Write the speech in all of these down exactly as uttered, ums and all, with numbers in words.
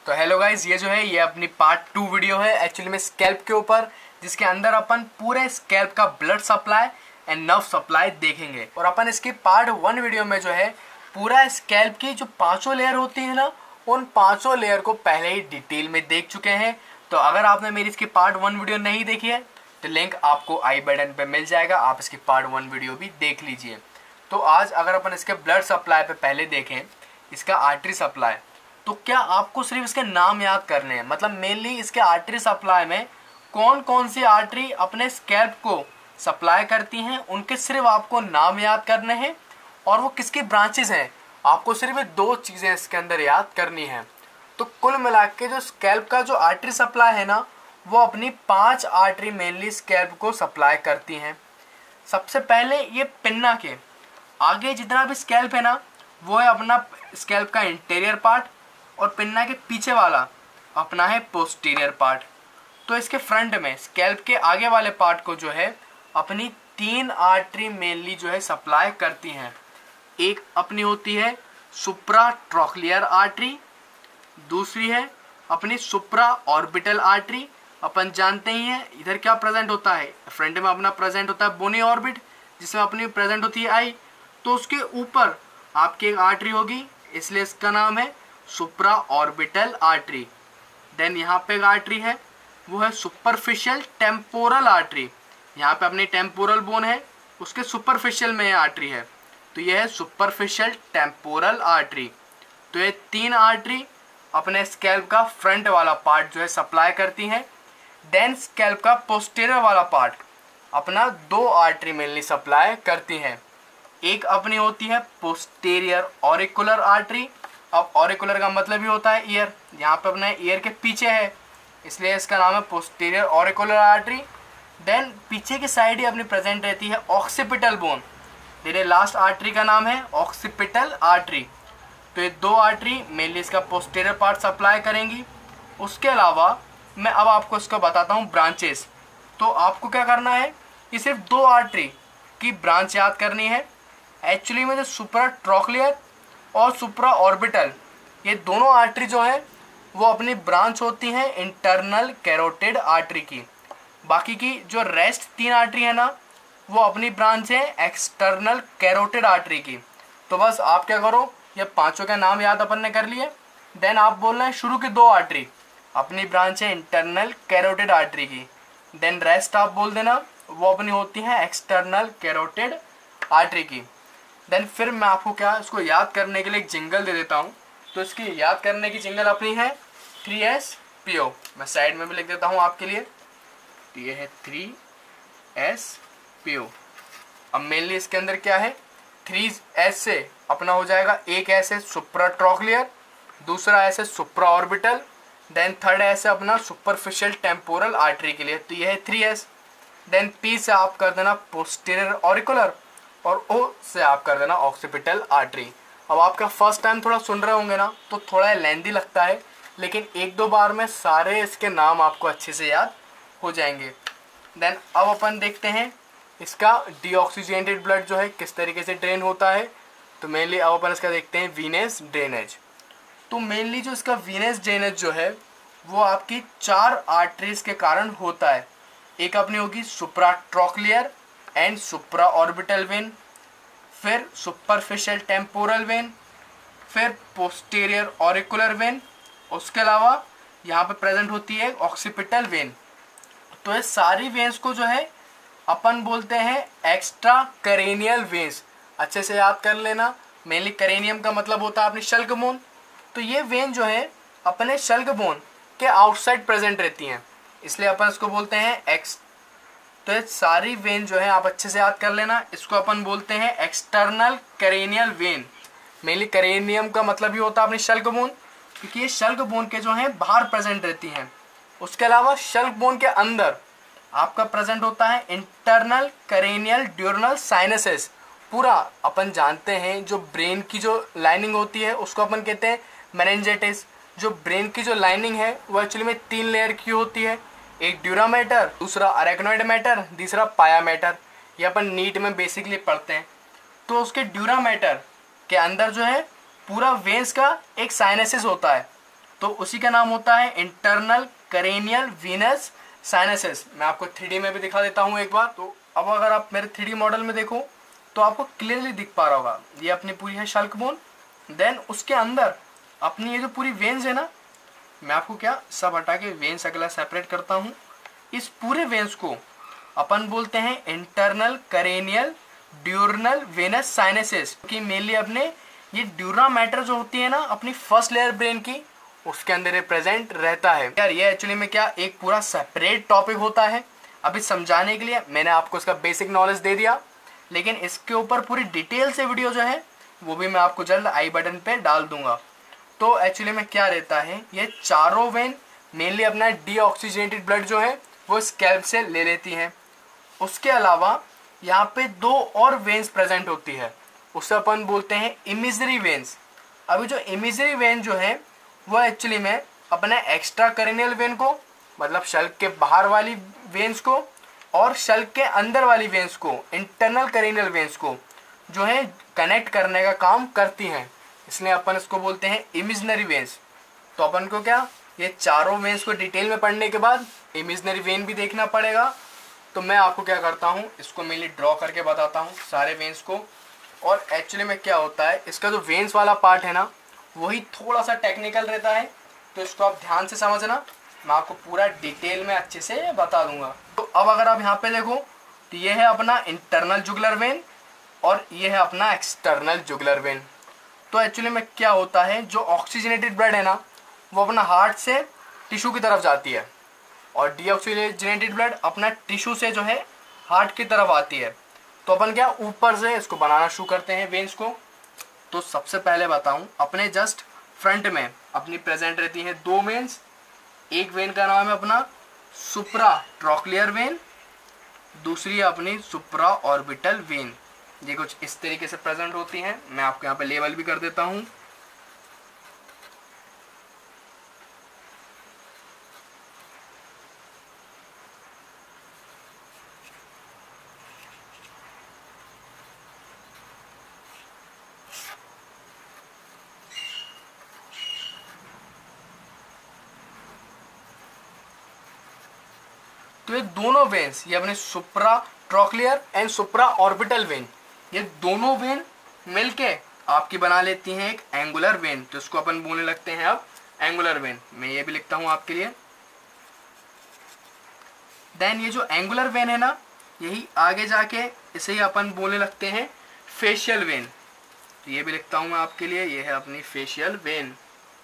तो hello guys, ये जो है ये अपनी पार्ट टू वीडियो है एक्चुअली में स्कैल्प के ऊपर, जिसके अंदर अपन पूरे स्कैल्प का blood supply and nerve supply देखेंगे। और अपन इसकी पार्ट वन वीडियो में जो है पूरा स्कैल्प की जो पांचों लेयर होती है ना, उन पांचों लेयर को पहले ही डिटेल में देख चुके हैं। तो अगर आपने मेरी इसकी पार्ट वन वीडियो नहीं देखी है तो लिंक आपको आई बटन पे मिल जाएगा, आप इसकी पार्ट वन वीडियो भी देख लीजिए। तो आज अगर अपन इसके ब्लड सप्लाई पे पहले देखें, इसका आर्टरी सप्लाई, तो क्या आपको सिर्फ इसके नाम याद करने हैं? मतलब मेनली इसके आर्टरी सप्लाई में कौन कौन सी आर्टरी अपने स्कैल्प को सप्लाई करती हैं, उनके सिर्फ आपको नाम याद करने हैं और वो किसकी ब्रांचेस हैं, आपको सिर्फ दो चीज़ें इसके अंदर याद करनी है। तो कुल मिला के जो स्कैल्प का जो आर्टरी सप्लाई है ना, वो अपनी पांच आर्टरी मेनली स्कैल्प को सप्लाई करती हैं। सबसे पहले ये पिन्ना के आगे जितना भी स्कैल्प है ना, वो है अपना स्कैल्प का इंटीरियर पार्ट, और पिन्ना के पीछे वाला अपना है पोस्टीरियर पार्ट। तो इसके फ्रंट में स्कैल्प के आगे वाले पार्ट को जो है अपनी तीन आर्टरी मेनली जो है सप्लाई करती हैं। एक अपनी होती है सुप्रा ट्रोक्लियर आर्टरी, दूसरी है अपनी सुप्रा ऑर्बिटल आर्टरी। अपन जानते ही हैं इधर क्या प्रेजेंट होता है, फ्रंट में अपना प्रेजेंट होता है बोनी ऑर्बिट, जिसमें अपनी प्रेजेंट होती है आई। तो उसके ऊपर आपकी एक आर्टरी होगी, इसलिए इसका नाम है सुप्रा ऑर्बिटल आर्टरी। देन यहाँ पे एक आर्टरी है, वो है सुपरफिशियल टेम्पोरल आर्टरी। यहाँ पे अपनी टेम्पोरल बोन है, उसके सुपरफिशियल में ये आर्टरी है, तो ये है सुपरफिशियल टेम्पोरल आर्टरी। तो ये तीन आर्टरी अपने स्कैल्प का फ्रंट वाला पार्ट जो है सप्लाई करती हैं। देन स्कैल्प का पोस्टीरियर वाला पार्ट अपना दो आर्टरी मेनली सप्लाई करती हैं। एक अपनी होती है पोस्टीरियर ऑरिकुलर आर्टरी। अब ऑरिकुलर का मतलब ही होता है ईयर, यहाँ पे अपने ईयर के पीछे है, इसलिए इसका नाम है पोस्टीरियर ऑरिकुलर आर्टरी। देन पीछे की साइड ही अपनी प्रेजेंट रहती है ऑक्सीपिटल बोन, मेरे लास्ट आर्टरी का नाम है ऑक्सीपिटल आर्टरी। तो ये दो आर्टरी मेनली इसका पोस्टीरियर पार्ट सप्लाई करेंगी। उसके अलावा मैं अब आपको इसको बताता हूँ ब्रांचेस। तो आपको क्या करना है, ये सिर्फ दो आर्टरी की ब्रांच याद करनी है। एक्चुअली में जो सुप्रा ट्रोक्लियर और सुप्रा ऑर्बिटल, ये दोनों आर्टरी जो है वो अपनी ब्रांच होती हैं इंटरनल कैरोटिड आर्टरी की। बाकी की जो रेस्ट तीन आर्टरी है ना, वो अपनी ब्रांच है एक्सटर्नल कैरोटिड आर्टरी की। तो बस आप क्या करो, ये पांचों के नाम याद अपन ने कर लिए। देन आप बोलना है शुरू की दो आर्टरी अपनी ब्रांच है इंटरनल कैरोटिड आर्टरी की। देन रेस्ट आप बोल देना वो अपनी होती है एक्सटर्नल कैरोटिड आर्टरी की। देन फिर मैं आपको क्या इसको याद करने के लिए एक जिंगल दे देता हूँ। तो इसकी याद करने की जिंगल अपनी है थ्री एस पी ओ। मैं साइड में भी लिख देता हूँ आपके लिए, तो ये है थ्री एस पी ओ। अब मेनली इसके अंदर क्या है, थ्री एस से अपना हो जाएगा, एक एस है सुप्रा ट्रोक्लियर, दूसरा एस है सुप्रा ऑर्बिटल, देन थर्ड एस है अपना सुपरफिशियल टेम्पोरल आर्टरी के लिए, तो ये है थ्री एस। देन पी से आप कर देना पोस्टीरियर ऑरिकुलर, और ओ से आप कर देना ऑक्सीपिटल आर्टरी। अब आपका फर्स्ट टाइम थोड़ा सुन रहे होंगे ना, तो थोड़ा लेंदी लगता है, लेकिन एक दो बार में सारे इसके नाम आपको अच्छे से याद हो जाएंगे। देन अब अपन देखते हैं इसका डीऑक्सीजनेटेड ब्लड जो है किस तरीके से ड्रेन होता है। तो मेनली अब अपन इसका देखते हैं वीनस ड्रेनेज। तो मेनली जो इसका वीनस ड्रेनेज जो है वो आपकी चार आर्टरीज के कारण होता है। एक अपनी होगी supra trochlear and supra orbital vein, फिर सुपरफिशियल टेम्पोरल वेन, फिर पोस्टीरियर ऑरिकुलर वेन, उसके अलावा यहाँ पे प्रेजेंट होती है ऑक्सीपिटल वेन। तो ये सारी वेन्स को जो है अपन बोलते हैं एक्स्ट्रा करेनियल वेन्स। अच्छे से याद कर लेना, मेनली करेनियम का मतलब होता है अपनी शल्क बोन। तो ये वेन जो है अपने शल्क बोन के आउटसाइड प्रेजेंट रहती हैं, इसलिए अपन इसको बोलते हैं एक्स। तो ये सारी वेन जो है आप अच्छे से याद कर लेना, इसको अपन बोलते हैं external cranial vein. Mainly cranium का मतलब ही होता है अपनी शल्क बोन, क्योंकि ये शल्क बोन के जो हैं बाहर प्रेजेंट रहती हैं। उसके अलावा शल्क बोन के अंदर आपका प्रेजेंट होता है इंटरनल करेनियल ड्यूरनल साइनसेस। पूरा अपन जानते हैं जो ब्रेन की जो लाइनिंग होती है उसको अपन कहते हैं मेनिंजेटिस। जो ब्रेन की जो लाइनिंग है वो एक्चुअली में तीन लेयर की होती है, एक ड्यूरा मैटर, दूसरा अरेक्नोइड मैटर, तीसरा पाया मैटर। ये अपन नीट में बेसिकली पढ़ते हैं। तो उसके ड्यूरा मैटर के अंदर जो है पूरा वेन्स का एक साइनसिस होता है। तो उसी का नाम होता है इंटरनल करेनियल वीनस साइनसेस। मैं आपको थ्री डी में भी दिखा देता हूँ एक बार। तो अब अगर आप मेरे थ्री डी मॉडल में देखो तो आपको क्लियरली दिख पा रहा होगा, ये अपनी पूरी है शल्क बोन। देन उसके अंदर अपनी ये जो पूरी वेन्स है ना, मैं आपको क्या सब हटा के वेन्स अगला सेपरेट करता हूँ। इस पूरे वेन्स को अपन बोलते हैं internal cranial dural venous sinuses, कि मेनली अपने ये ड्यूरा मैटर जो होती है ना अपनी फर्स्ट लेयर ब्रेन की, उसके अंदर प्रेजेंट रहता है। यार ये एक्चुअली में क्या एक पूरा सेपरेट टॉपिक होता है। अभी समझाने के लिए मैंने आपको इसका बेसिक नॉलेज दे दिया, लेकिन इसके ऊपर पूरी डिटेल से वीडियो जो है वो भी मैं आपको जल्द आई बटन पे डाल दूंगा। तो एक्चुअली में क्या रहता है, ये चारों वेन मेनली अपना डीऑक्सीजनेटेड ब्लड जो है वो स्कैल्प से ले लेती हैं। उसके अलावा यहाँ पे दो और वेन्स प्रेजेंट होती है, उसे अपन बोलते हैं इमेजरी वेन्स। अभी जो इमेजरी वेन जो है वो एक्चुअली में अपने एक्स्ट्रा करेनियल वेन को, मतलब शल्क के बाहर वाली वेन्स को, और शल्क के अंदर वाली वेन्स को, इंटरनल करेनियल वेन्स को जो है कनेक्ट करने का काम करती हैं, इसलिए अपन इसको बोलते हैं इमेजिनरी वेन्स। तो अपन को क्या ये चारों वेन्स को डिटेल में पढ़ने के बाद इमेजिनरी वेन भी देखना पड़ेगा। तो मैं आपको क्या करता हूँ, इसको मेनली ड्रॉ करके बताता हूँ सारे वेन्स को। और एक्चुअली में क्या होता है, इसका जो वेन्स वाला पार्ट है ना वही थोड़ा सा टेक्निकल रहता है, तो इसको आप ध्यान से समझना, मैं आपको पूरा डिटेल में अच्छे से बता दूंगा। तो अब अगर आप यहाँ पे देखो तो ये है अपना इंटरनल जुगुलर वेन और ये है अपना एक्सटर्नल जुगुलर वेन। तो एक्चुअली में क्या होता है, जो ऑक्सीजनेटेड ब्लड है ना वो अपना हार्ट से टिश्यू की तरफ जाती है, और डीऑक्सीजनेटेड ब्लड अपना टिश्यू से जो है हार्ट की तरफ आती है। तो अपन क्या ऊपर से इसको बनाना शुरू करते हैं वेन्स को। तो सबसे पहले बताऊं, अपने जस्ट फ्रंट में अपनी प्रेजेंट रहती हैं दो वेन्स। एक वेन का नाम है अपना सुप्रा ट्रॉक्लियर वेन, दूसरी है अपनी सुप्रा ऑर्बिटल वेन। ये कुछ इस तरीके से प्रेजेंट होती हैं। मैं आपको यहाँ पे लेबल भी कर देता हूँ। तो ये दोनों वेन्स, ये अपने supra trochlear and supra orbital vein, ये दोनों वेन मिलके आपकी बना लेती हैं एक एंगुलर वेन। तो इसको अपन बोलने लगते हैं अब एंगुलर वेन। मैं ये भी लिखता हूं आपके लिए। देन ये जो एंगुलर वेन है ना, यही आगे जाके इसे ही अपन बोलने लगते हैं फेशियल वेन। तो ये भी लिखता हूं मैं आपके लिए, ये है अपनी फेशियल वेन।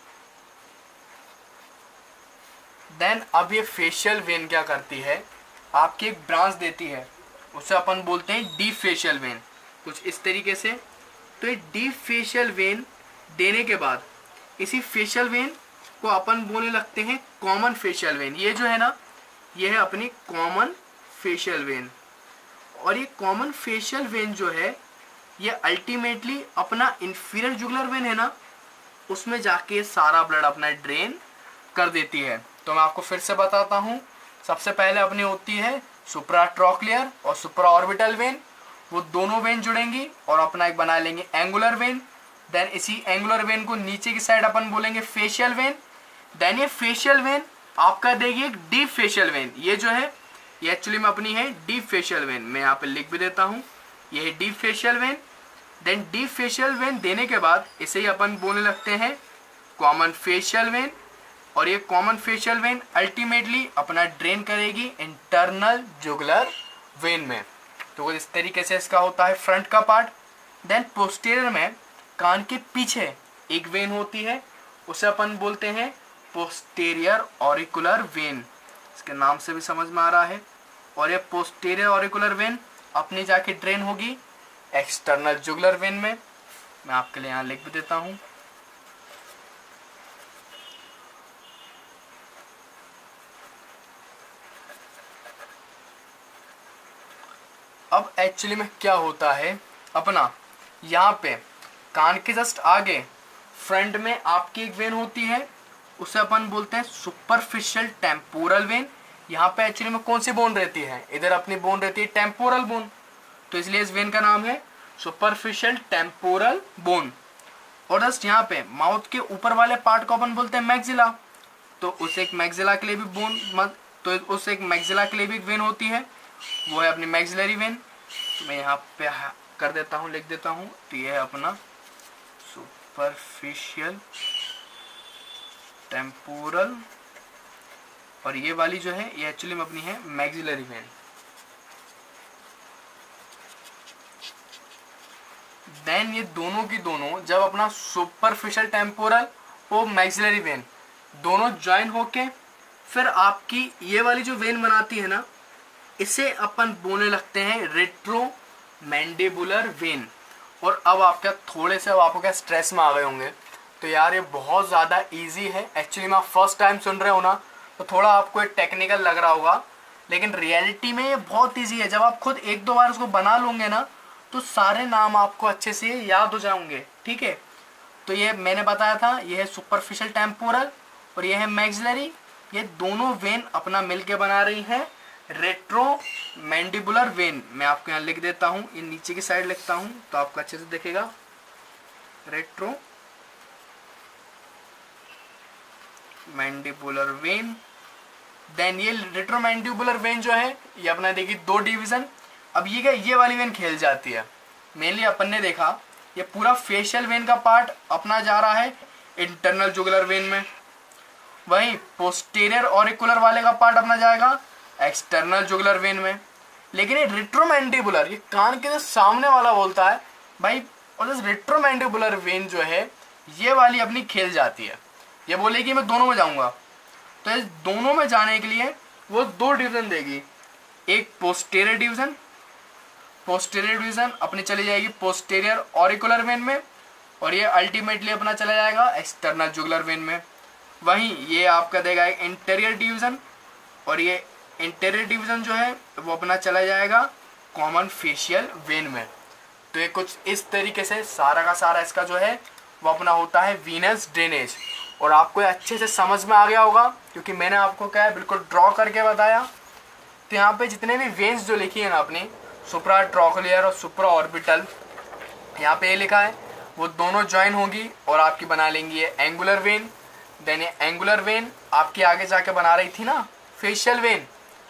देन अब ये फेशियल वेन क्या करती है, आपकी एक ब्रांच देती है, उसे अपन बोलते हैं डीप फेशियल वेन, कुछ इस तरीके से। तो ये डीप फेशियल वेन देने के बाद इसी फेशियल वेन को अपन बोलने लगते हैं कॉमन फेशियल वेन। ये जो है ना, ये है अपनी कॉमन फेशियल वेन। और ये कॉमन फेशियल वेन जो है ये अल्टीमेटली अपना इंफीरियर जुगुलर वेन है ना, उसमें जाके सारा ब्लड अपना ड्रेन कर देती है। तो मैं आपको फिर से बताता हूँ। सबसे पहले अपनी होती है सुप्रा ट्रॉक्लियर और सुप्रा ऑर्बिटल वेन, वो दोनों वेन जुड़ेंगी और अपना एक बना लेंगे एंगुलर वेन। देन इसी एंगुलर वेन को नीचे की साइड अपन बोलेंगे फेशियल वेन। देन ये फेशियल वेन आपका देगी एक डीप फेशियल वेन। ये जो है ये एक्चुअली में अपनी है डीप फेशियल वेन। मैं यहाँ पे लिख भी देता हूँ, ये है deep facial vein. Then deep facial vein देने के बाद इसे ही अपन बोलने लगते हैं कॉमन फेशियल वेन। और ये कॉमन फेशियल वेन अल्टीमेटली अपना ड्रेन करेगी इंटरनल जुगुलर वेन में। तो इस तरीके से इसका होता है फ्रंट का पार्ट। देन पोस्टीरियर में कान के पीछे एक वेन होती है, उसे अपन बोलते हैं पोस्टीरियर ऑरिकुलर वेन। इसके नाम से भी समझ में आ रहा है। और ये पोस्टीरियर ऑरिकुलर वेन अपनी जाके ड्रेन होगी एक्सटर्नल जुगुलर वेन में। मैं आपके लिए यहाँ लिख भी देता हूँ। अब एक्चुअली में क्या होता है, अपना यहाँ पे कान के जस्ट आगे फ्रंट में आपकी एक वेन होती है, उसे अपन बोलते हैं सुपरफिशियल टेम्पोरल वेन। यहाँ पे एक्चुअली में कौन सी बोन रहती है, इधर अपनी बोन रहती है टेम्पोरल बोन, तो इसलिए इस वेन का नाम है सुपरफिशियल टेम्पोरल बोन। और जस्ट यहाँ पे माउथ के ऊपर वाले पार्ट को अपन बोलते हैं मैक्सिला। तो उस एक मैक्सिला के लिए भी बोन मत तो उस एक मैक्सिला के लिए भी वेन होती है, वो है अपनी मैक्सिलरी वेन। तो मैं यहाँ पे कर देता हूँ, लिख देता हूँ। तो ये है अपना सुपरफिशियल टेम्पोरल, और ये वाली जो है ये एक्चुअली में अपनी है मैक्सिलरी वेन। देन ये दोनों की दोनों जब अपना सुपरफिशियल टेम्पोरल और मैक्सिलरी वेन दोनों ज्वाइन होके फिर आपकी ये वाली जो वेन बनाती है ना, इसे अपन बोलने लगते हैं रेट्रोमैंडिबुलर वेन। और अब आपका थोड़े से अब आपको क्या स्ट्रेस में आ गए होंगे, तो यार ये बहुत ज़्यादा इजी है। एक्चुअली में आप फर्स्ट टाइम सुन रहे हो ना, तो थोड़ा आपको एक टेक्निकल लग रहा होगा, लेकिन रियलिटी में ये बहुत इजी है। जब आप खुद एक दो बार उसको बना लोगे ना, तो सारे नाम आपको अच्छे से याद हो जाएंगे, ठीक है। तो ये मैंने बताया था, ये है सुपरफिशियल टेम्पोरल और ये है मैक्सिलरी। ये दोनों वेन अपना मिलके बना रही है रेट्रोमैंडिबुलर वेन। मैं आपको यहाँ लिख देता हूँ, ये नीचे की साइड लिखता हूँ तो आपको अच्छे से दिखेगा। Retro mandibular when. देन ये रेट्रोमैंडिबुलर वेन जो है ये अपना देखिए दो डिवीजन। अब ये क्या, ये वाली वेन खेल जाती है। मेनली अपन ने देखा ये पूरा फेशियल वेन का पार्ट अपना जा रहा है इंटरनल जुगुलर वेन में, वहीं पोस्टीरियर ऑरिकुलर वाले का पार्ट अपना जाएगा एक्सटर्नल जुगुलर वेन में। लेकिन ये रेट्रोमैंडिबुलर, ये कान के जो सामने वाला बोलता है भाई, और इस रेट्रोमैंडिबुलर वेन जो है ये वाली अपनी खेल जाती है। ये बोलेगी मैं दोनों में जाऊंगा, तो इस दोनों में जाने के लिए वो दो डिवीजन देगी। एक पोस्टीरियर डिवीजन, पोस्टीरियर डिवीजन अपनी चली जाएगी पोस्टीरियर ऑरिकुलर वेन में, और ये अल्टीमेटली अपना चला जाएगा एक्सटर्नल जुगुलर वेन में। वहीं ये आपका देगा एक इंटीरियर डिवीजन, और ये इंटीरियर डिवीजन जो है वो अपना चला जाएगा कॉमन फेशियल वेन में। तो ये कुछ इस तरीके से सारा का सारा इसका जो है वो अपना होता है वीनस ड्रेनेज। और आपको अच्छे से समझ में आ गया होगा क्योंकि मैंने आपको क्या है बिल्कुल ड्रॉ करके बताया। तो यहाँ पे जितने भी वेन्स जो लिखी है ना अपनी, सुप्रा ट्रोक्लियर और सुप्रा ऑर्बिटल, यहाँ पे ये लिखा है वो दोनों ज्वाइन होगी और आपकी बना लेंगी ये एंगुलर वेन। देन ये एंगुलर वेन आपकी आगे जाके बना रही थी ना फेशियल वेन।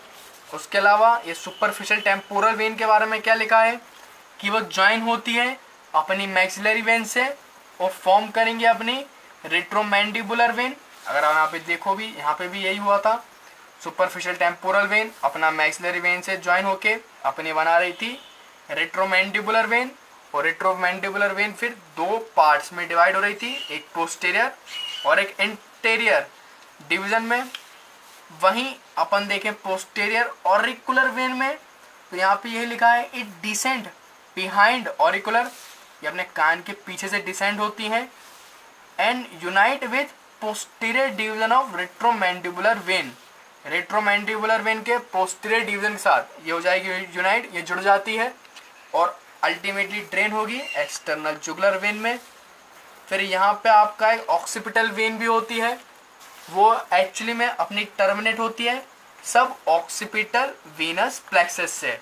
उसके अलावा ये सुपरफिशियल टेम्पोरल वेन के बारे में क्या लिखा है कि वो ज्वाइन होती है अपनी मैक्सिलरी वेन से और फॉर्म करेंगे अपनी रेट्रोमैंडिबुलर वेन। अगर आप यहाँ पे देखो भी, यहाँ पे भी यही हुआ था, सुपरफिशियल टेम्पोरल वेन अपना मैक्सिलरी वेन से ज्वाइन होके अपनी बना रही थी रेट्रोमैंडिबुलर वेन। और रेट्रोमैंडिबुलर वेन फिर दो पार्ट्स में डिवाइड हो रही थी, एक पोस्टीरियर और एक इंटीरियर डिवीजन में। वहीं अपन देखें पोस्टीरियर ऑरिकुलर वेन में, तो यहाँ पे यही लिखा है इट डिसेंड बिहाइंड ऑरिकुलर, ये अपने कान के पीछे से डिसेंड होती है, and unite with posterior division of retromandibular vein. Retromandibular vein के पोस्टीरियर डिवीजन के साथ ये हो जाएगी यूनाइट, ये जुड़ जाती है और अल्टीमेटली ड्रेन होगी एक्सटर्नल जुगुलर वेन में। फिर यहाँ पे आपका एक ऑक्सीपिटल वेन भी होती है, वो एक्चुअली में अपनी टर्मिनेट होती है सब ऑक्सीपिटल वेनस प्लेक्सस से।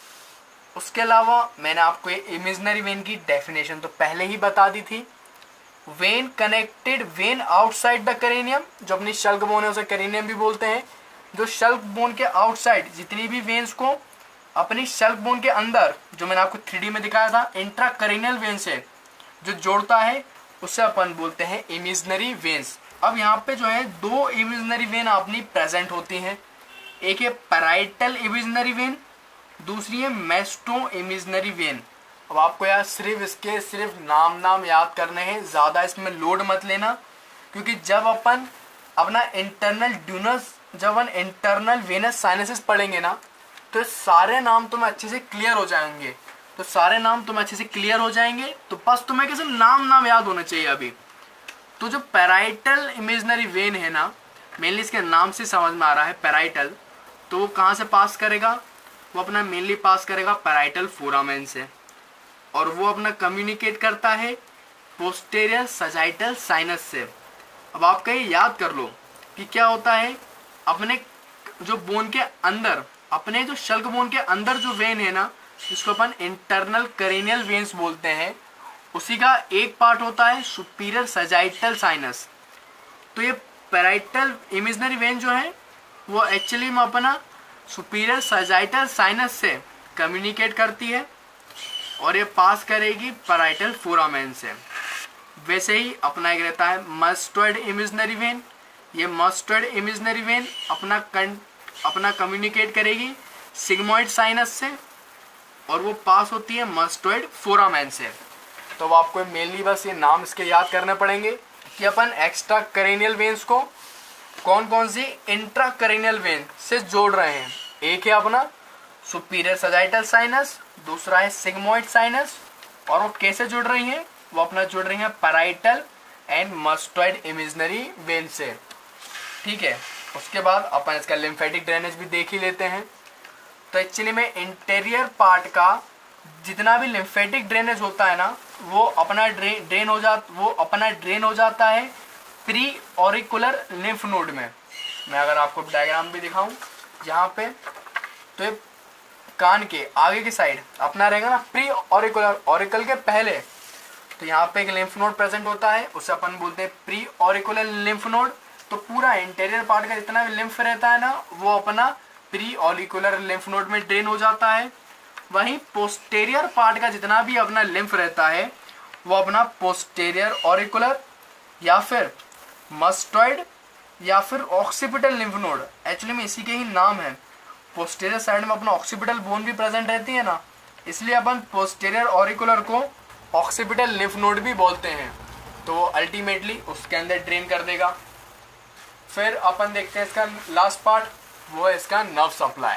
उसके अलावा मैंने आपको ये इमेजिनरी वेन की डेफिनेशन तो पहले ही बता दी थी। Vein connected vein outside the cranium, जो अपनी शल्क बोन है उसे करेनियम भी बोलते हैं। जो शल्क बोन के आउटसाइड जितनी भी वेन्स को अपनी शल्क बोन के अंदर, जो मैंने आपको थ्री डी में दिखाया था इंट्रा करेनियल वेन से जो जोड़ता है, उसे अपन बोलते हैं इमेजिनरी वेन्स। अब यहाँ पे जो है दो इमेजिनरी वेन अपनी प्रेजेंट होती हैं, एक है पैराइटल इमेजिनरी वेन, दूसरी है मेस्टो इमेजिनरी वेन। अब आपको यार सिर्फ इसके सिर्फ नाम नाम याद करने हैं, ज़्यादा इसमें लोड मत लेना, क्योंकि जब अपन अपना इंटरनल ड्यूनस जब अपन इंटरनल वेनस साइनसेस पढ़ेंगे ना, तो सारे नाम तुम्हें अच्छे से क्लियर हो जाएंगे। तो सारे नाम तुम्हें अच्छे से क्लियर हो जाएंगे, तो बस तुम्हें कैसे नाम नाम याद होना चाहिए अभी। तो जो पैराइटल इमेजिनरी वेन है ना, मेनली इसके नाम से समझ में आ रहा है पैराइटल, तो वो कहाँ से पास करेगा, वो अपना मेनली पास करेगा पैराइटल फोरामेन से, और वो अपना कम्युनिकेट करता है पोस्टीरियर सजाइटल साइनस से। अब आप कहीं याद कर लो कि क्या होता है, अपने जो बोन के अंदर, अपने जो शल्क बोन के अंदर जो वेन है ना, जिसको अपन इंटरनल करेनियल वेन्स बोलते हैं, उसी का एक पार्ट होता है सुपीरियर सजाइटल साइनस। तो ये पैराइटल इमेजिनरी वेन जो है वो एक्चुअली में अपना सुपीरियर सजाइटल साइनस से कम्युनिकेट करती है और ये पास करेगी पैराइटल फोरामेन से। वैसे ही अपना एक रहता है मस्टर्ड इमेजिनरी वेन। ये मस्टर्ड इमेजिनरी वेन अपना कं, अपना कम्युनिकेट करेगी सिग्मोइड साइनस से और वो पास होती है मस्टर्ड फोरामेन से। तो वो आपको मेनली बस ये नाम इसके याद करने पड़ेंगे कि अपन एक्स्ट्रा करेनियल वेन्स को कौन कौन सी इंट्रा करेनियल वेन से जोड़ रहे हैं। एक है अपना सुपीरियर सजाइटल साइनस, दूसरा है सिग्मोइड साइनस, और वो कैसे जुड़ रही हैं, वो अपना जुड़ रही हैं parietal and mastoid emissary vein से। ठीक है, उसके बाद अपन इसका लिम्फेटिक ड्रेनेज भी देख ही लेते हैं। तो एक्चुअली में इंटीरियर पार्ट का जितना भी लिम्फेटिक ड्रेनेज होता है ना वो अपना ड्रेन ड्रेन हो जा वो अपना ड्रेन हो जाता है प्री ऑरिकुलर लिम्फ नोड में। मैं अगर आपको डायग्राम भी दिखाऊं यहाँ पे, तो ये कान के आगे की साइड अपना रहेगा ना प्री ऑरिकुलर, ऑरिकल के पहले। तो यहाँ पे एक लिम्फ नोड प्रेजेंट होता है, उसे अपन बोलते हैं प्री ऑरिकुलर लिम्फ नोड। तो पूरा इंटीरियर पार्ट का जितना भी लिम्फ रहता है ना वो अपना प्री ऑरिकुलर लिम्फ नोड में ड्रेन हो जाता है। वहीं पोस्टेरियर पार्ट का जितना भी अपना लिम्फ रहता है वो अपना पोस्टेरियर ऑरिकुलर या फिर मस्टॉइड या फिर ऑक्सीपिटल लिम्फ नोड, एक्चुअली में इसी के ही नाम है। पोस्टेरियर साइड में अपना ऑक्सीपिटल बोन भी प्रेजेंट रहती है ना, इसलिए अपन पोस्टेरियर ऑरिकुलर को ऑक्सीपिटल लिम्फ नोड भी बोलते हैं। तो वो अल्टीमेटली उसके अंदर ड्रेन कर देगा। फिर अपन देखते हैं इसका लास्ट पार्ट, वो है इसका नर्व सप्लाई।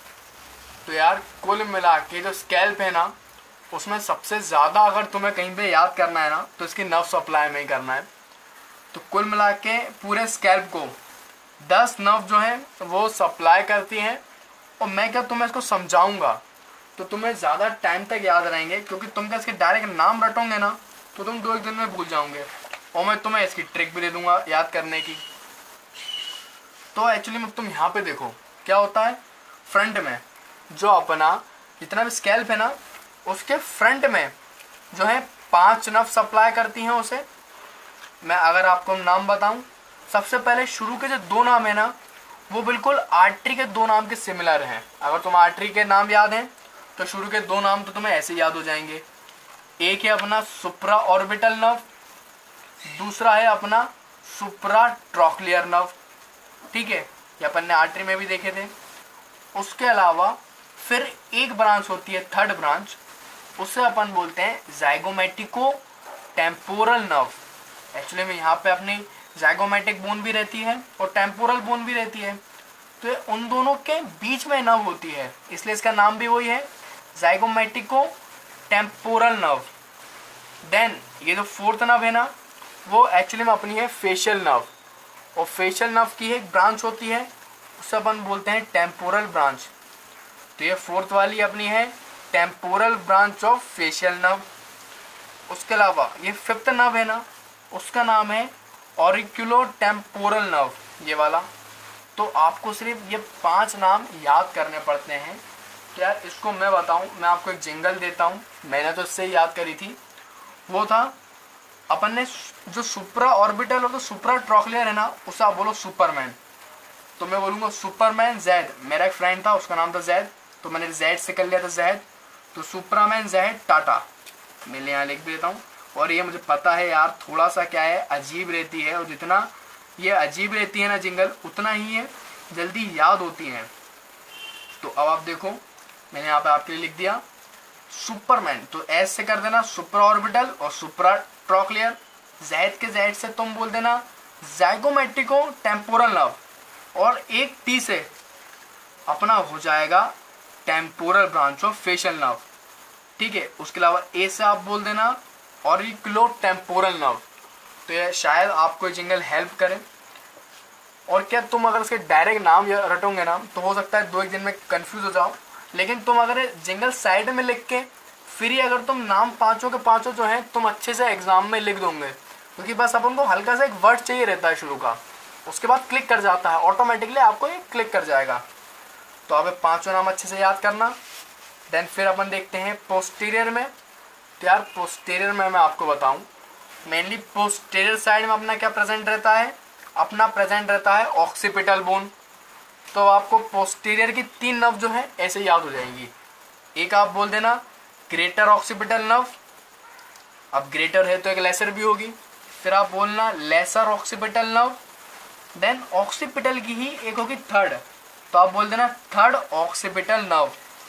तो यार कुल मिला के जो स्कैल्प है ना उसमें सबसे ज़्यादा अगर तुम्हें कहीं पे याद करना है ना तो इसकी नर्व सप्लाई में ही करना है। तो कुल मिला के पूरे स्कैल्प को दस नर्व जो है वो सप्लाई करती हैं। और मैं क्या तुम्हें इसको समझाऊंगा तो तुम्हें ज़्यादा टाइम तक याद रहेंगे, क्योंकि तुम क्या इसके डायरेक्ट नाम रटोगे ना तो तुम दो एक दिन में भूल जाओगे। और मैं तुम्हें इसकी ट्रिक भी दे दूंगा याद करने की। तो एक्चुअली में तुम यहाँ पे देखो क्या होता है, फ्रंट में जो अपना जितना भी स्कैल्प है ना उसके फ्रंट में जो है पांच नर्व सप्लाई करती हैं उसे। मैं अगर आपको नाम बताऊं, सबसे पहले शुरू के जो दो नाम है ना वो बिल्कुल आर्टरी के दो नाम के सिमिलर हैं। अगर तुम आर्टरी के नाम याद हैं तो शुरू के दो नाम तो तुम्हें ऐसे याद हो जाएंगे। एक है अपना सुप्रा ऑर्बिटल नर्व, दूसरा है अपना सुप्रा ट्रॉक्लियर नर्व। ठीक है, ये अपन ने आर्टरी में भी देखे थे। उसके अलावा फिर एक ब्रांच होती है, थर्ड ब्रांच, उसे अपन बोलते हैं जाइगोमेटिको टेम्पोरल नर्व। एक्चुअली में यहाँ पे अपनी जाइगोमेटिक बोन भी रहती है और टेम्पोरल बोन भी रहती है। तो ये उन दोनों के बीच में नर्व होती है, इसलिए इसका नाम भी वही है, जाइगोमेटिको टेम्पोरल नर्व। देन ये जो फोर्थ नर्व है ना वो एक्चुअली में अपनी है फेशियल नर्व, और फेशियल नर्व की एक ब्रांच होती है उसे अपन बोलते हैं टेम्पोरल ब्रांच। तो ये फोर्थ वाली अपनी है temporal branch of facial nerve. उसके अलावा ये फिफ्थ नर्व है ना उसका नाम है ऑरिक्युलो टेम्पोरल नर्व, ये वाला। तो आपको सिर्फ ये पांच नाम याद करने पड़ते हैं। तो यार इसको मैं बताऊं, मैं आपको एक जिंगल देता हूं, मैंने तो इससे याद करी थी। वो था अपन ने जो सुप्रा ऑर्बिटल और जो सुप्रा ट्रॉक्लियर है ना उसे आप बोलो सुपरमैन। तो मैं बोलूँगा सुपरमैन जैद, मेरा एक फ्रेंड था उसका नाम था जैद, तो मैंने जैद से कर लिया था जैद। तो सुपरमैन जैद टाटा मैं यहाँ लिख देता हूँ। और ये मुझे पता है यार थोड़ा सा क्या है अजीब रहती है, और जितना ये अजीब रहती है ना जिंगल उतना ही है जल्दी याद होती हैं। तो अब आप देखो मैंने यहाँ पे आपके लिए लिख दिया सुपरमैन, तो एस से कर देना सुप्रा ऑर्बिटल और सुप्रा ट्रॉक्लियर। जैद के जैद से तुम बोल देना जाइगोमेटिको टेम्पोरल नर्व, और एक टी से अपना हो जाएगा temporal branch of facial nerve. ठीक है, उसके अलावा ए से आप बोल देना ऑरिक्युलो टेम्पोरल नर्व। तो ये शायद आपको जिंगल हेल्प करे। और क्या तुम अगर इसके डायरेक्ट नाम रटोगे ना तो हो सकता है दो एक दिन में कंफ्यूज हो जाओ, लेकिन तुम अगर जिंगल साइड में लिख के फिर ही अगर तुम नाम पांचों के पांचों जो हैं तुम अच्छे से एग्जाम में लिख दोगे, क्योंकि बस अपन को हल्का सा एक वर्ड चाहिए रहता है शुरू का, उसके बाद क्लिक कर जाता है ऑटोमेटिकली, आपको ये क्लिक कर जाएगा। तो अब पांचों नाम अच्छे से याद करना। देन फिर अपन देखते हैं पोस्टीरियर में तो यार पोस्टीरियर में मैं आपको बताऊं, मेनली पोस्टीरियर साइड में अपना क्या प्रेजेंट रहता है, अपना प्रेजेंट रहता है ऑक्सीपिटल बोन। तो आपको पोस्टीरियर की तीन नर्व जो है ऐसे याद हो जाएगी। एक आप बोल देना ग्रेटर ऑक्सीपिटल नर्व, अब ग्रेटर है तो एक लेसर भी होगी, फिर आप बोलना lesser occipital nerve, then occipital की ही एक होगी थर्ड, तो आप बोल देना थर्ड ऑक्सीपिटल नर्व।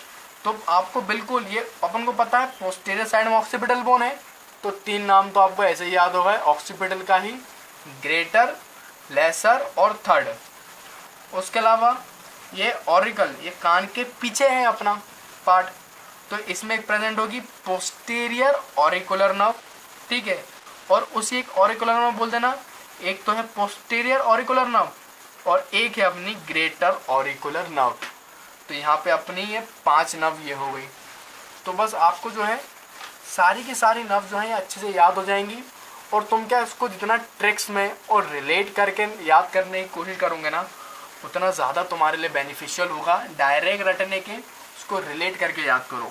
तो आपको बिल्कुल ये अपन को पता है पोस्टीरियर साइड में ऑक्सीपिटल बोन है, तो तीन नाम तो आपको ऐसे ही याद होगा ऑक्सीपिटल का ही, ग्रेटर, लेसर और थर्ड। उसके अलावा ये ऑरिकल, ये कान के पीछे है अपना पार्ट, तो इसमें एक प्रेजेंट होगी पोस्टीरियर ऑरिकुलर नर्व, ठीक है। और उसी एक ऑरिकुलर नर्व बोल देना, एक तो है पोस्टीरियर ऑरिकुलर नर्व और एक है अपनी ग्रेटर ऑरिकुलर नर्व। तो यहाँ पे अपनी ये पांच नर्व ये हो गई। तो बस आपको जो है सारी की सारी नर्व जो है ये अच्छे से याद हो जाएंगी, और तुम क्या इसको जितना ट्रिक्स में और रिलेट करके याद करने की कोशिश करोगे ना, उतना ज़्यादा तुम्हारे लिए बेनिफिशियल होगा। डायरेक्ट रटने के उसको रिलेट करके याद करो।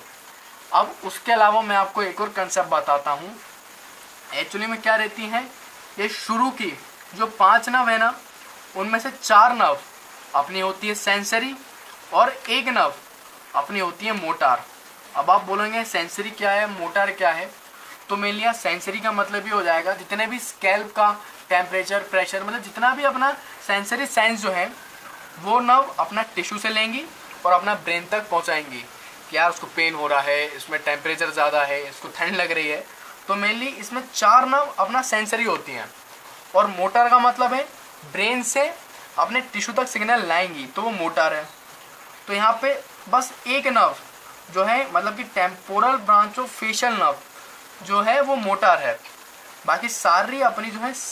अब उसके अलावा मैं आपको एक और कंसेप्ट बताता हूँ। एक्चुअली में क्या रहती हैं, ये शुरू की जो पांच नर्व है ना, उनमें से चार नर्व अपनी होती है सेंसरी और एक नर्व अपनी होती है मोटार। अब आप बोलेंगे सेंसरी क्या है, मोटार क्या है, तो मेरे लिए सेंसरी का मतलब ये हो जाएगा जितने भी स्कैल्प का टेम्परेचर, प्रेशर, मतलब जितना भी अपना सेंसरी सेंस जो है वो नर्व अपना टिश्यू से लेंगी और अपना ब्रेन तक पहुंचाएंगी कि यार उसको पेन हो रहा है, इसमें टेम्परेचर ज़्यादा है, इसको ठंड लग रही है। तो मेनली इसमें चार नर्व अपना सेंसरी होती हैं, और मोटर का मतलब है ब्रेन से अपने टिश्यू तक सिग्नल लाएंगी, तो वो मोटर है। तो यहाँ पे बस एक नर्व जो है, मतलब कि temporal branch of facial nerve जो है वो मोटर है, बाकी सारी अपनी जो है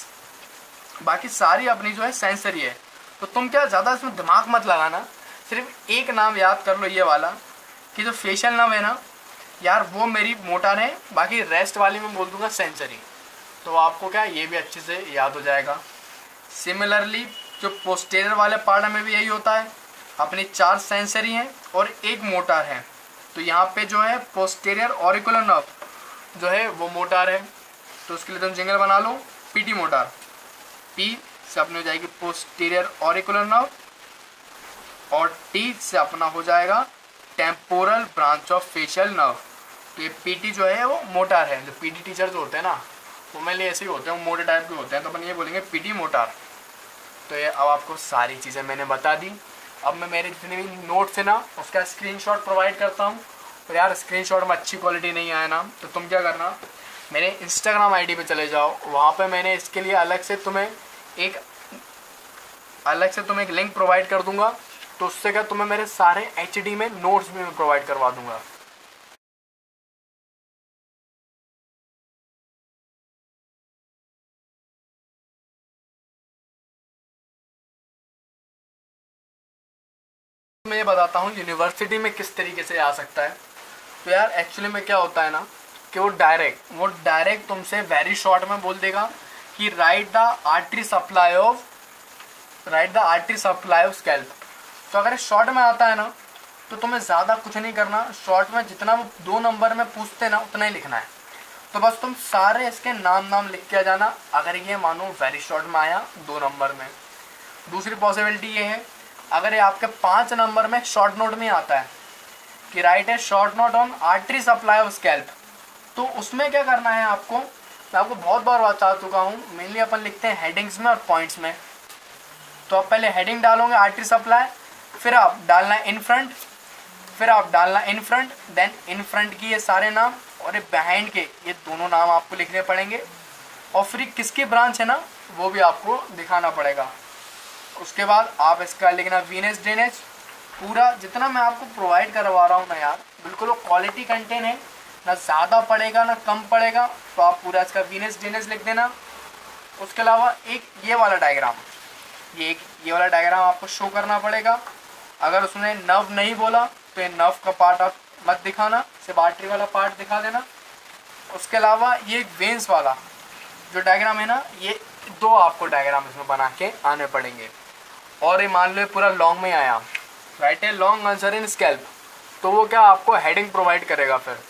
बाकी सारी अपनी जो है सेंसरी है। तो तुम क्या ज़्यादा इसमें दिमाग मत लगाना, सिर्फ एक नाम याद कर लो ये वाला कि जो फेशियल नर्व है ना यार वो मेरी मोटर है, बाकी रेस्ट वाली मैं बोल दूंगा सेंसरी। तो आपको क्या ये भी अच्छे से याद हो जाएगा। सिमिलरली जो पोस्टीरियर वाले पार्ट में भी यही होता है, अपनी चार सेंसरी हैं और एक मोटर है। तो यहाँ पे जो है पोस्टीरियर ऑरिकुलर नर्व जो है वो मोटर है, तो उसके लिए तुम जिंगल बना लो पीटी मोटर। पी से अपनी हो जाएगी पोस्टीरियर ऑरिकुलर नर्व और टी से अपना हो जाएगा temporal branch of facial nerve. तो ये पीटी जो है वो मोटर है। जो पीटी टीचर जो होते हैं ना वो मेरे लिए ऐसे ही होते हैं, वो मोटे टाइप के होते हैं, तो अपन ये बोलेंगे पीटी मोटर। तो ये अब आपको सारी चीज़ें मैंने बता दी। अब मैं मेरे जितने भी नोट्स है ना उसका स्क्रीनशॉट प्रोवाइड करता हूँ। तो यार स्क्रीनशॉट में अच्छी क्वालिटी नहीं आया ना, तो तुम क्या करना, मेरे इंस्टाग्राम आईडी पे चले जाओ, वहाँ पे मैंने इसके लिए अलग से तुम्हें एक अलग से तुम्हें एक लिंक प्रोवाइड कर दूंगा। तो उससे क्या तुम्हें मेरे सारे एच डी में नोट्स भी मैं प्रोवाइड करवा दूंगा। मैं ये बताता हूँ यूनिवर्सिटी में किस तरीके से आ सकता है। तो यार एक्चुअली में क्या होता है ना कि वो डायरेक्ट वो डायरेक्ट तुमसे वेरी शॉर्ट में बोल देगा कि write the artery supply of write the artery supply of scalp. तो अगर शॉर्ट में आता है ना तो तुम्हें ज़्यादा कुछ नहीं करना, शॉर्ट में जितना वो दो नंबर में पूछते हैं ना उतना ही लिखना है। तो बस तुम सारे इसके नाम नाम लिख के आ जाना, अगर ये मानो वेरी शॉर्ट में आया दो नंबर में। दूसरी पॉसिबिलिटी ये है अगर ये आपके पाँच नंबर में शॉर्ट नोट में आता है कि राइट है short note on artery supply of scalp, तो उसमें क्या करना है आपको, मैं आपको बहुत बार बता चुका हूँ, मेनली अपन लिखते हैं हेडिंग्स में और पॉइंट्स में। तो आप पहले हेडिंग डालोगे आर्टरी सप्लाई, फिर आप डालना इन फ्रंट, फिर आप डालना in front, then in front की ये सारे नाम और ये बिहाइंड के ये दोनों नाम आपको लिखने पड़ेंगे, और फिर किसकी ब्रांच है ना वो भी आपको दिखाना पड़ेगा। उसके बाद आप इसका लिखना वीनस ड्रेनेज, पूरा जितना मैं आपको प्रोवाइड करवा रहा हूँ ना यार बिल्कुल वो क्वालिटी कंटेंट है, ना ज़्यादा पड़ेगा ना कम पड़ेगा। तो आप पूरा इसका वीनस ड्रेनेज लिख देना। उसके अलावा एक ये वाला डायग्राम, ये एक ये वाला डायग्राम आपको शो करना पड़ेगा। अगर उसने नर्व नहीं बोला तो ये नर्व का पार्ट आप मत दिखाना, सिर्फ आर्टरी वाला पार्ट दिखा देना। उसके अलावा ये एक वेंस वाला जो डायग्राम है ना, ये दो आपको डायग्राम इसमें बना के आने पड़ेंगे। और ये मान लो पूरा लॉन्ग में आया, राइट है लॉन्ग आंसर इन स्कैल्प, तो वो क्या आपको हेडिंग प्रोवाइड करेगा फिर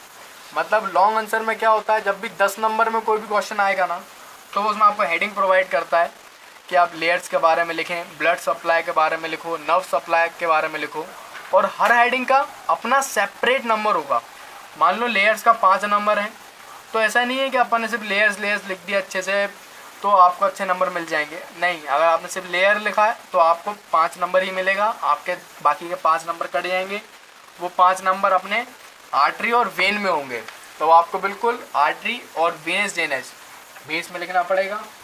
मतलब लॉन्ग आंसर में क्या होता है, जब भी दस नंबर में कोई भी क्वेश्चन आएगा ना, तो वो उसमें आपको हेडिंग प्रोवाइड करता है कि आप लेयर्स के बारे में लिखें, ब्लड सप्लाई के बारे में लिखो, नर्व सप्लाई के बारे में लिखो, और हर हेडिंग का अपना सेपरेट नंबर होगा। मान लो लेयर्स का पाँच नंबर है, तो ऐसा नहीं है कि अपन ने सिर्फ लेयर्स लेयर्स लिख दिया अच्छे से तो आपको अच्छे नंबर मिल जाएंगे। नहीं, अगर आपने सिर्फ लेयर लिखा है तो आपको पाँच नंबर ही मिलेगा, आपके बाकी के पाँच नंबर कट जाएंगे। वो पाँच नंबर अपने आर्टरी और वेन में होंगे, तो आपको बिल्कुल आर्टरी और वेनस ड्रेनेज बेस में लिखना पड़ेगा।